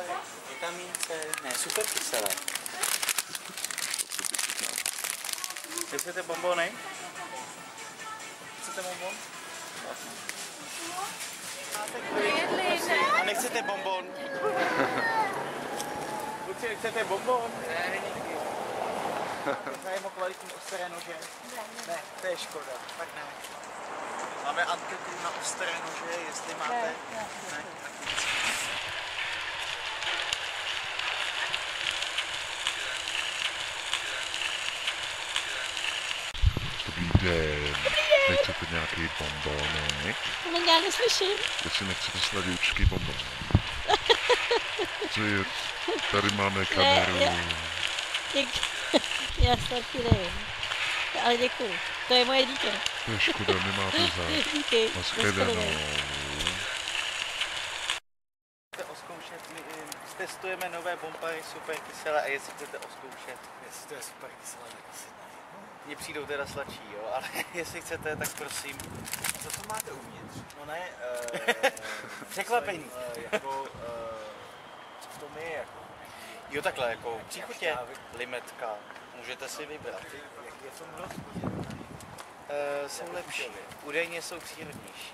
Vitamin C, ne, super kyselé. Chcete bonbony? Chcete bonbon? A nechcete bonbon? Kluci, nechcete bonbon? Ne, díky. Zájem o kvalitní ostré nože? Ne, to je škoda, tak ne. Máme anketu na ostré nože, jestli máte... Ne. Dobrý den. Nechcete nějaký bonbónek? No já neslyším. Jestli nechcete sladěčky bonbon. Co je? Tady máme kameru. Já sladký nevím. Ale děkuji. To je moje dítě. To je škoda, nemáte za. Díky. Naschledanou. Oskoušet, my testujeme nové bombary super kyselé a jestli chcete oskoušet. Jestli to je super kyselé, tak asi ne. Mně přijdou teda sladší, jo, ale jestli chcete, tak prosím. Co to máte uvnitř? No ne, překvapení. Co v tom je jako? Jo takhle, jako příchutě, limetka, můžete si vybrat. Jaký je v tom rozchodě? Jsou lepší, údajně jsou přírodnější.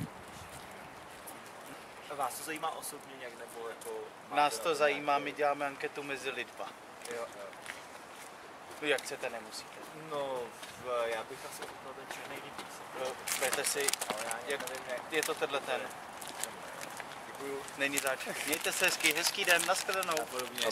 Vás to zajímá osobně nějak nebo jako... Nás to zajímá, my děláme anketu mezi lidma. Jo. Jak chcete, nemusíte. No, já bych asi ochutnal ten černý rybíc. Berte si, je to tenhle ten. Děkuju. Není zač. Mějte se hezký den, nashledanou. Podobně.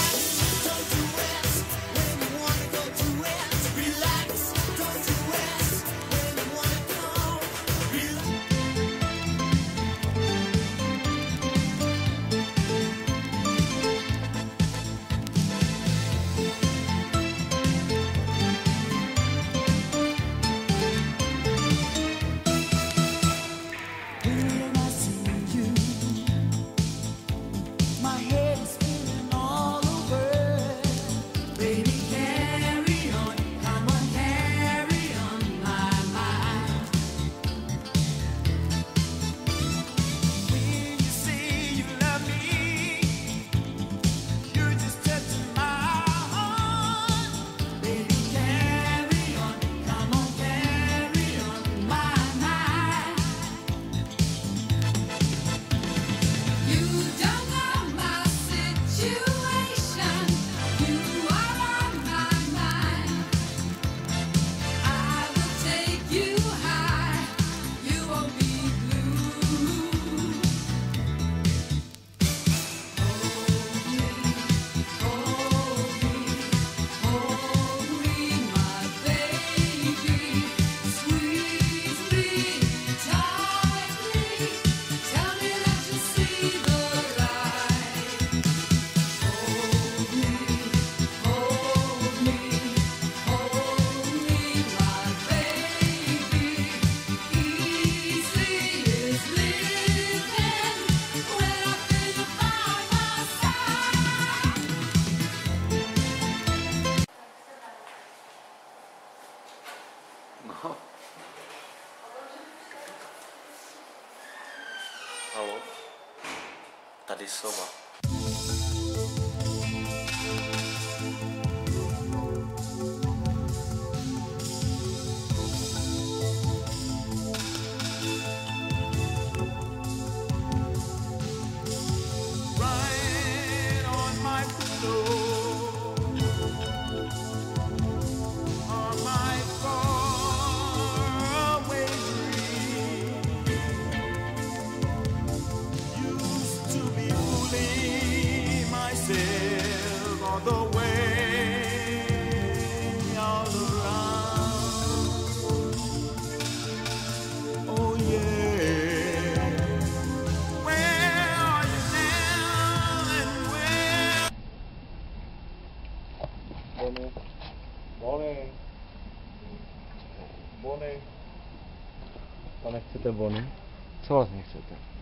No. Halo? Tady sova. Bony. A nechcete bony? Co vás nechcete?